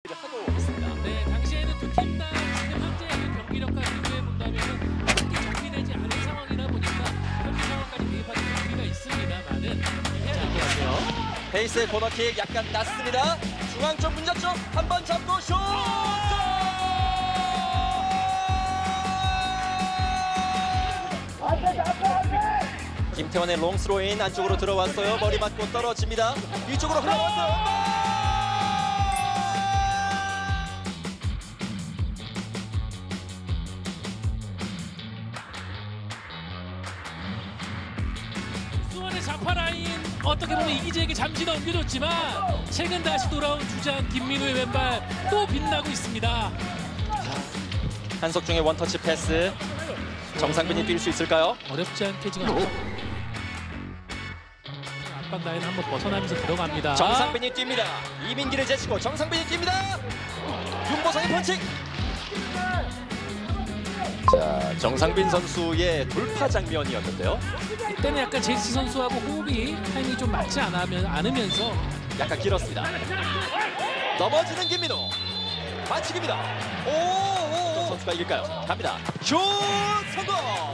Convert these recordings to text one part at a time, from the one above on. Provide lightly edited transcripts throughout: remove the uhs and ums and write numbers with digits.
경기를 하고 있습니다. 네, 당시에는 두 팀 다 지금 현재 경기력과 비교해 본다면 크게 정리되지 않은 상황이다 보니까 현재 상황까지 대입하는 경기가 있습니다만은 안녕하세요. 페이스의 코너킥 약간 낮습니다. 중앙 쪽 문자 쪽 한 번 잡고 슛! 김태원의 롱스로인 안쪽으로 들어왔어요. 머리 맞고 떨어집니다. 위쪽으로 흘러왔어요. 수원의 좌파 라인 어떻게 보면 이기재에게 잠시 넘겨줬지만 최근 다시 돌아온 주장 김민우의 왼발 또 빛나고 있습니다. 한석중의 원터치 패스. 정상빈이 뛸 수 있을까요? 어렵지 않게 지금 압박 라인 한번 벗어나면서 들어갑니다. 정상빈이 뜁니다. 이민기를 제치고 정상빈이 뜁니다. 윤보성의 펀칭. 자, 정상빈 선수의 돌파 장면이었는데요. 이때는 약간 제시 선수하고 호흡이 타이밍이 좀 맞지 않으면서 약간 길었습니다. 넘어지는 김민우. 반칙입니다. 오, 선수가 이길까요? 갑니다. 슛 성공.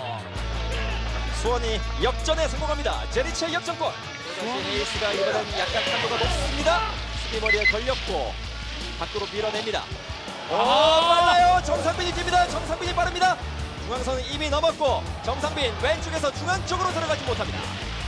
수원이 역전에 성공합니다. 제리치의 역전골. 에이스가 이번엔 약간 강도가 높습니다. 수비 머리에 걸렸고 밖으로 밀어냅니다. 빨라요. 정상빈이 뜁니다. 정상빈이 빠릅니다. 중앙선은 이미 넘었고 정상빈 왼쪽에서 중앙 쪽으로 들어가지 못합니다.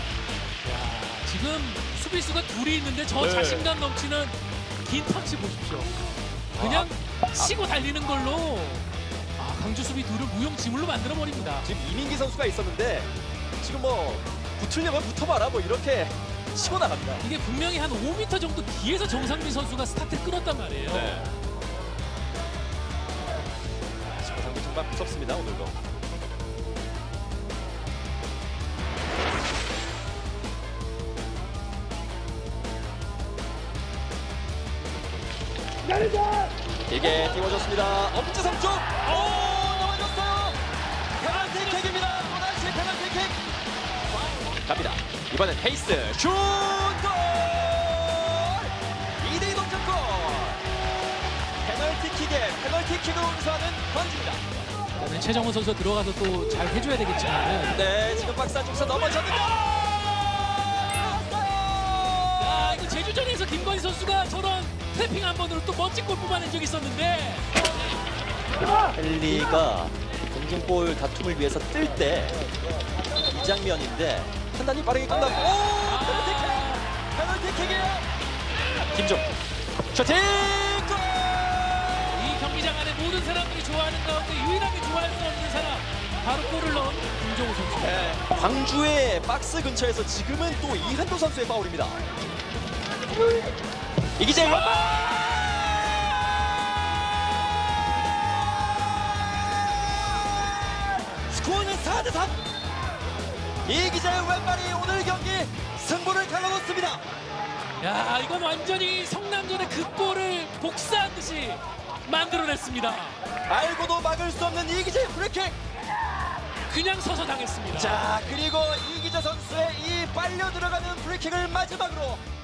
지금 수비수가 둘이 있는데 저 네. 자신감 넘치는 긴 터치 보십시오. 그냥 치고 달리는 걸로 강주 수비 둘을 무용지물로 만들어 버립니다. 지금 이민기 선수가 있었는데 지금 뭐 붙으려면 붙어봐라 뭐 이렇게 치고 나갑니다. 이게 분명히 한 5m 정도 뒤에서 정상빈 선수가 스타트를 끊었단 말이에요. 네. 정상빈 정말 무섭습니다 오늘도. 이게 띄워줬습니다. 엄지성 쪽. 넘어졌어요. 페널티킥입니다. 또다시 페널티킥. 갑니다. 이번엔 페이스 슛! 골! 2대2 동점골. 페널티킥에 페널티킥을 운수하는 권지입니다. 그다음에 최정훈 선수 들어가서 또 잘 해줘야 되겠지만. 네, 지금 박스 안쪽에서 넘어졌는데. 이거 제주전에서 김건희 선수가 저런 트래핑 한 번으로 또 멋진 골 뽑아낸 적이 있었는데. 헨리가 공중볼 다툼을 위해서 뜰 때 이 장면인데 판단이 빠르게 끝나고 페널티킥이에요. 김종 슈팅 골! 이 경기장 안에 모든 사람들이 좋아하는 가운데 유일하게 좋아할 수 없는 사람 바로 골을 넣은 김종우 선수. 네. 광주의 박스 근처에서 지금은 또 이한도 선수의 파울입니다. 이기재 스코어는 4대3. 이기재의 왼발이 오늘 경기 승부를 갈라놓습니다. 야, 이건 완전히 성남전의 그 골을 복사한 듯이 만들어냈습니다. 알고도 막을 수 없는 이기재의 프리킥. 그냥 서서 당했습니다. 자, 그리고 이기재 선수의 이 빨려 들어가는 프리킥을 마지막으로